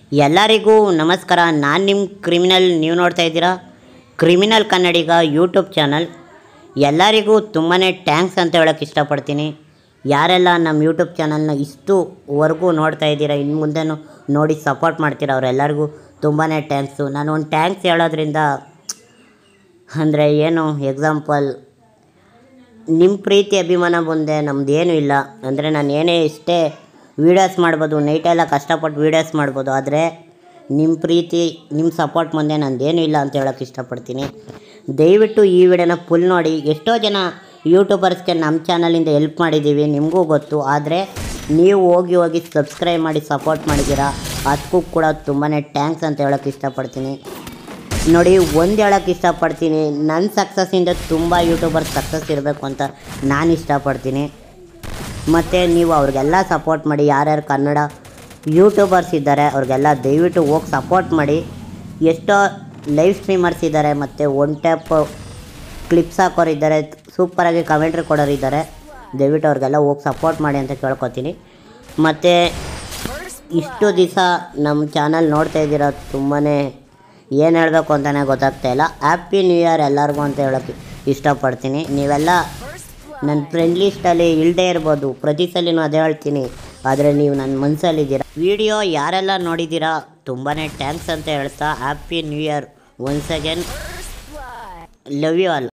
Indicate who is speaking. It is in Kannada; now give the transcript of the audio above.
Speaker 1: ಎಲ್ಲರಿಗೂ ನಮಸ್ಕಾರ. ನಾನು ನಿಮ್ಮ ಕ್ರಿಮಿನಲ್. ನೀವು ನೋಡ್ತಾ ಇದ್ದೀರಾ ಕ್ರಿಮಿನಲ್ ಕನ್ನಡಿಗ ಯೂಟ್ಯೂಬ್ ಚಾನಲ್. ಎಲ್ಲರಿಗೂ ತುಂಬಾ ಟ್ಯಾಂಕ್ಸ್ ಅಂತ ಹೇಳೋಕ್ಕೆ ಇಷ್ಟಪಡ್ತೀನಿ. ಯಾರೆಲ್ಲ ನಮ್ಮ ಯೂಟ್ಯೂಬ್ ಚಾನಲ್ನ ಇಷ್ಟುವರೆಗೂ ನೋಡ್ತಾ ಇದ್ದೀರಾ, ಇನ್ನು ಮುಂದೆನೂ ನೋಡಿ ಸಪೋರ್ಟ್ ಮಾಡ್ತೀರಾ, ಅವರೆಲ್ಲರಿಗೂ ತುಂಬಾ ಟ್ಯಾಂಕ್ಸು. ನಾನು ಒಂದು ಟ್ಯಾಂಕ್ಸ್ ಹೇಳೋದ್ರಿಂದ ಅಂದರೆ ಏನು, ಎಕ್ಸಾಂಪಲ್ ನಿಮ್ಮ ಪ್ರೀತಿ ಅಭಿಮಾನ ಮುಂದೆ ನಮ್ಮದೇನೂ ಇಲ್ಲ. ಅಂದರೆ ನಾನು ಏನೇ ಇಷ್ಟೇ ವೀಡಿಯೋಸ್ ಮಾಡ್ಬೋದು, ನೈಟೆಲ್ಲ ಕಷ್ಟಪಟ್ಟು ವೀಡಿಯೋಸ್ ಮಾಡ್ಬೋದು, ಆದರೆ ನಿಮ್ಮ ಪ್ರೀತಿ ನಿಮ್ಮ ಸಪೋರ್ಟ್ ಮುಂದೆ ನಂದೇನೂ ಇಲ್ಲ ಅಂತ ಹೇಳೋಕ್ಕೆ ಇಷ್ಟಪಡ್ತೀನಿ. ದಯವಿಟ್ಟು ಈ ವಿಡಿಯೋನ ಫುಲ್ ನೋಡಿ. ಎಷ್ಟೋ ಜನ ಯೂಟ್ಯೂಬರ್ಸ್ಗೆ ನಮ್ಮ ಚಾನಲಿಂದ ಹೆಲ್ಪ್ ಮಾಡಿದ್ದೀವಿ, ನಿಮಗೂ ಗೊತ್ತು. ಆದರೆ ನೀವು ಹೋಗಿ ಸಬ್ಸ್ಕ್ರೈಬ್ ಮಾಡಿ ಸಪೋರ್ಟ್ ಮಾಡಿದ್ದೀರಾ, ಅದಕ್ಕೂ ಕೂಡ ತುಂಬಾ ಟ್ಯಾಂಕ್ಸ್ ಅಂತ ಹೇಳೋಕ್ಕೆ ಇಷ್ಟಪಡ್ತೀನಿ. ನೋಡಿ, ಒಂದು ಹೇಳೋಕ್ಕೆ ಇಷ್ಟಪಡ್ತೀನಿ, ನನ್ನ ಸಕ್ಸಸ್ಸಿಂದ ತುಂಬ ಯೂಟ್ಯೂಬರ್ಸ್ ಸಕ್ಸಸ್ ಇರಬೇಕು ಅಂತ ನಾನು ಇಷ್ಟಪಡ್ತೀನಿ. ಮತ್ತು ನೀವು ಅವ್ರಿಗೆಲ್ಲ ಸಪೋರ್ಟ್ ಮಾಡಿ. ಯಾರ್ಯಾರು ಕನ್ನಡ ಯೂಟ್ಯೂಬರ್ಸ್ ಇದ್ದಾರೆ ಅವ್ರಿಗೆಲ್ಲ ದಯವಿಟ್ಟು ಹೋಗಿ ಸಪೋರ್ಟ್ ಮಾಡಿ. ಎಷ್ಟೋ ಲೈವ್ ಸ್ಟ್ರೀಮರ್ಸ್ ಇದ್ದಾರೆ, ಮತ್ತು ಒನ್ ಟ್ಯಾಪ್ ಕ್ಲಿಪ್ಸ್ ಹಾಕೋರಿದ್ದಾರೆ, ಸೂಪರಾಗಿ ಕಮೆಂಟ್ರಿ ಕೊಡೋರಿದ್ದಾರೆ. ದಯವಿಟ್ಟು ಅವ್ರಿಗೆಲ್ಲ ಹೋಗಿ ಸಪೋರ್ಟ್ ಮಾಡಿ ಅಂತ ಕೇಳ್ಕೊತೀನಿ. ಮತ್ತು ಇಷ್ಟು ದಿವಸ ನಮ್ಮ ಚಾನಲ್ ನೋಡ್ತಾ ಇದ್ದೀರಾ, ತುಂಬಾ ಏನು ಹೇಳಬೇಕು ಅಂತಲೇ ಗೊತ್ತಾಗ್ತಾ ಇಲ್ಲ. ಹ್ಯಾಪಿ ನ್ಯೂ ಇಯರ್ ಎಲ್ಲರಿಗೂ ಅಂತ ಹೇಳೋಕ್ಕೆ ಇಷ್ಟಪಡ್ತೀನಿ. ನೀವೆಲ್ಲ ನನ್ನ ಫ್ರೆಂಡ್ ಲಿಸ್ಟಲ್ಲಿ ಇಲ್ಲದೇ ಇರ್ಬೋದು, ಪ್ರತಿ ಸಲಿನೂ ಅದೇ ಹೇಳ್ತೀನಿ, ಆದರೆ ನೀವು ನನ್ನ ಮನಸ್ಸಲ್ಲಿದ್ದೀರಾ. ವಿಡಿಯೋ ಯಾರೆಲ್ಲ ನೋಡಿದ್ದೀರಾ ತುಂಬಾ ಟ್ಯಾಂಕ್ಸ್ ಅಂತ ಹೇಳ್ತಾ, happy new year once again. Love you all.